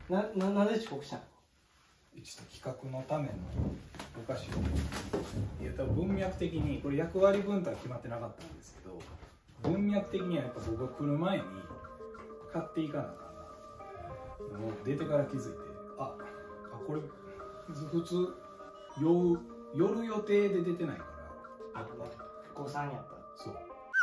なんで遅刻したの？ ちょっと企画のためのお菓子を文脈的にこれ役割分担決まってなかったんですけど、文脈的にはやっぱ僕が来る前に買っていかなあかんな。もう出てから気づいて、これ普通夜予定で出てないから。 誤算やった。 そう。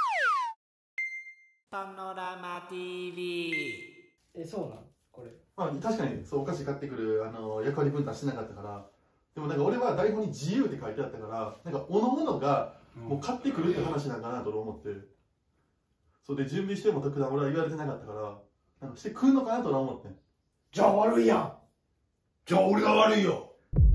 パノラマ TV。 そうなのこれ。 確かにそうお菓子買ってくる役割分担してなかったから。でもなんか俺は台本に自由って書いてあったからなんかおのおのがもう買ってくるって話なんかなと思って、それで準備しても特段俺は言われてなかったからなんかしてくんのかなと思って。 じゃあ悪いやん。 じゃあ俺が悪いよ。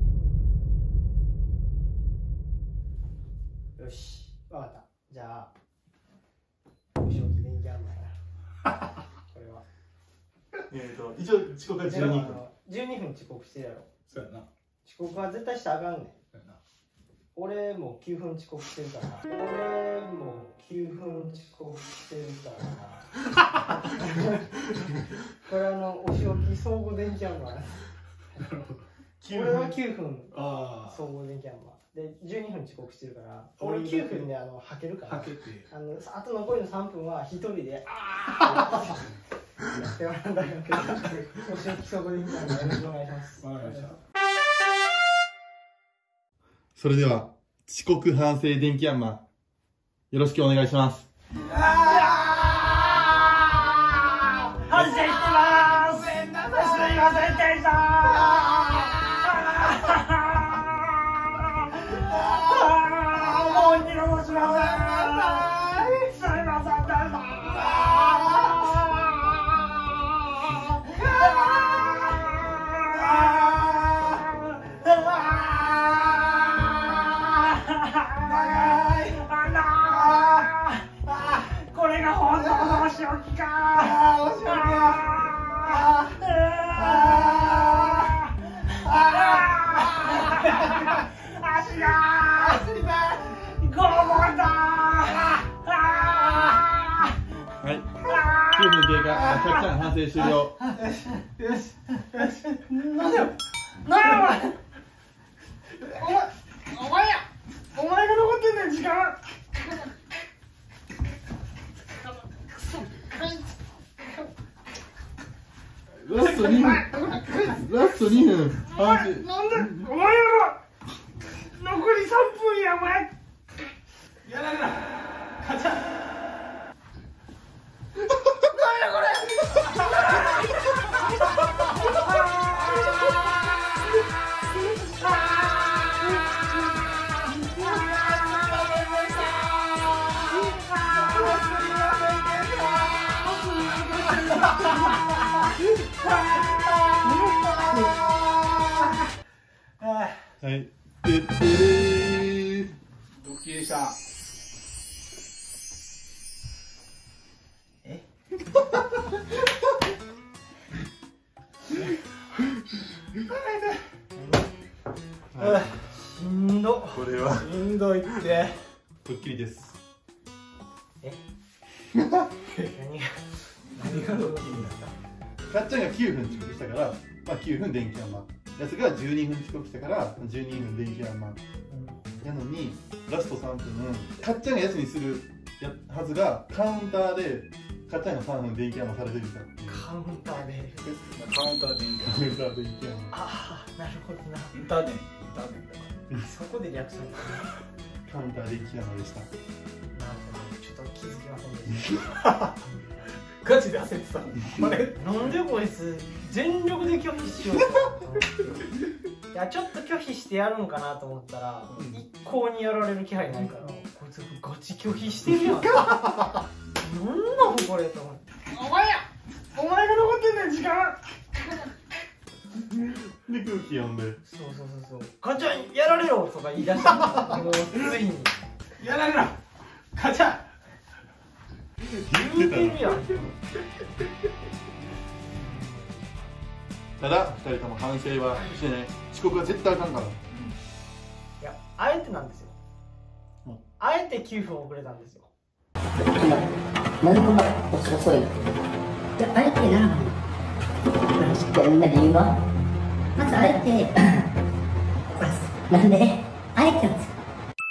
よし分かった。じゃあお仕置き電気あんのやなこれは一応遅刻が12分。 12分遅刻してるやろ。 そうやな。 遅刻は絶対したらあかんねん。 そうやな。 俺も9分遅刻してるから俺も9分遅刻してるからなこれお仕置き総合電気あんのや俺は9分総合電気あんので12分遅刻してるから俺9分で吐けるから、 はけてあと残りの3分は一人でやってもらうんだけどお仕置き総合電気あんのよろしくお願いします。 わかりました。 それでは遅刻反省電気ヤンマよろしくお願いします。 反省してます。すいませんでした。もう二度としません。すいませんでした。これが本当のお仕置きか。足が拷問だ。 はい。9分経過。キャッチャン反省終了。 よし。なんだよ。お前が残ってんねん時間。 ラスト2分。 お前なんでお前ら残り3分やお前。やられな。カチャ。なんやこれ。 はい。ドッキリでした。 しんど。 これはしんどいって。 ドッキリです。 何がドッキリになった？ かっちゃんが9分遅刻したから、9分電気ヤンマ。やつが12分遅刻したから12分電気ヤンマ。やのにラスト3分かっちゃんがやつにするはずがカウンターでかっちゃんが3分電気ヤンマされてるみたいな。 カウンターで。 カウンター電気。 カウンター電気ヤンマ。 ああ、なるほどな。 インターネットだから。 そこでリアクション。 カウンター電気ヤンマでした。 なるほど。ちょっと気づきませんでした。 ガチで焦ってた。あれ？ なんでこいつ全力で拒否しようと。いやちょっと拒否してやるんかなと思ったら、一向にやられる気配ないから、こいつガチ拒否してるやん。なんなんこれと思って。お前が残ってんねん時間。 で空気読んで。 そう。カチャンやられろとか言い出した。もうついに。 やられろ。カチャ。 言うてるやん。 ただ2人とも反省はしてね。遅刻は絶対あかんから。 いや、あえてなんですよ。あえて9分遅れたんですよ。 なるほど、遅い。で、あえてならない。 どんな理由はまずあえて怒らす。なんであえてなんですよ。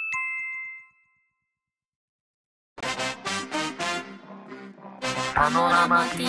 パノラマ TV。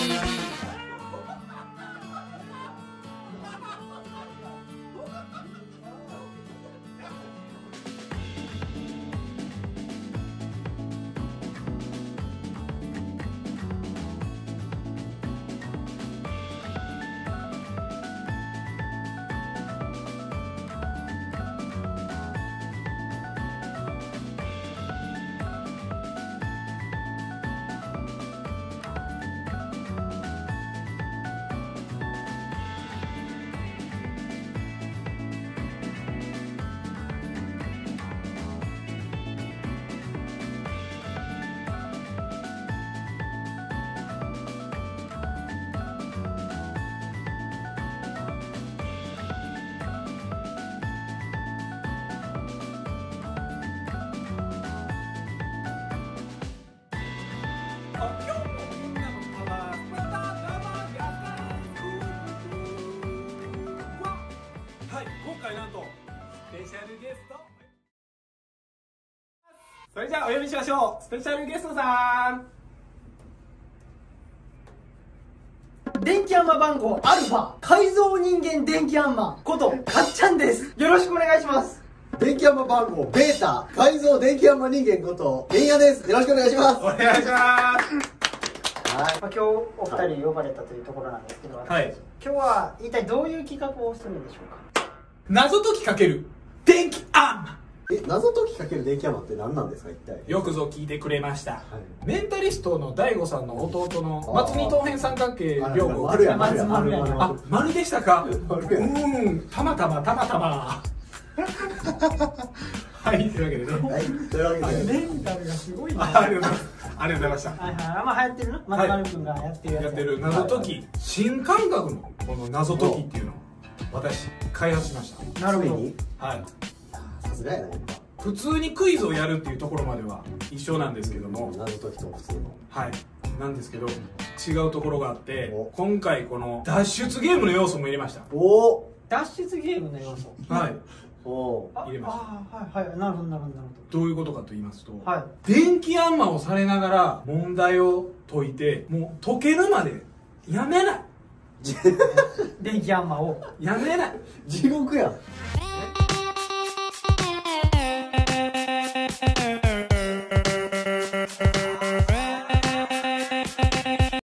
今回なんとスペシャルゲスト、それじゃあお呼びしましょう。スペシャルゲストさん。 電気アンマ番号アルファ改造人間電気アンマことかっちゃんです。よろしくお願いします。 電気アンマ番号ベータ改造電気アンマ人間ことベンヤです。よろしくお願いします。 お願いします。 はい、今日お二人呼ばれたというところなんですけど、 はい、 今日は一体どういう企画をするんでしょうか。 謎解きかける電気アンマ。 謎解きかける電気アンマって何なんですか一体。 よくぞ聞いてくれました、 はい、 メンタリストの大悟さんの弟の松見東辺三角形両方。 丸や丸や丸やあ、丸でしたか。 丸やたまたまはい、というわけでね、 はい、というわけでメンタルがすごいな。 ありがとうございます。ありがとうございました。 はいはい、あんま流行ってるな、松丸くんがやってるやつやってる謎解き、新感覚のこの謎解きっていうのを私開発しました。 なるほど。 はい、 さすがやね。 普通にクイズをやるっていうところまでは一緒なんですけども、 謎解きと普通のはいなんですけど違うところがあって、今回この脱出ゲームの要素も入れました。 おお、 脱出ゲームの要素。 はい、 入れました。 はいはい、なるほどなるほどなるどういうことかと言いますと、 はい、 電気アンマをされながら問題を解いて、もう解けるまでやめない電気アンマをやめない。 地獄やん。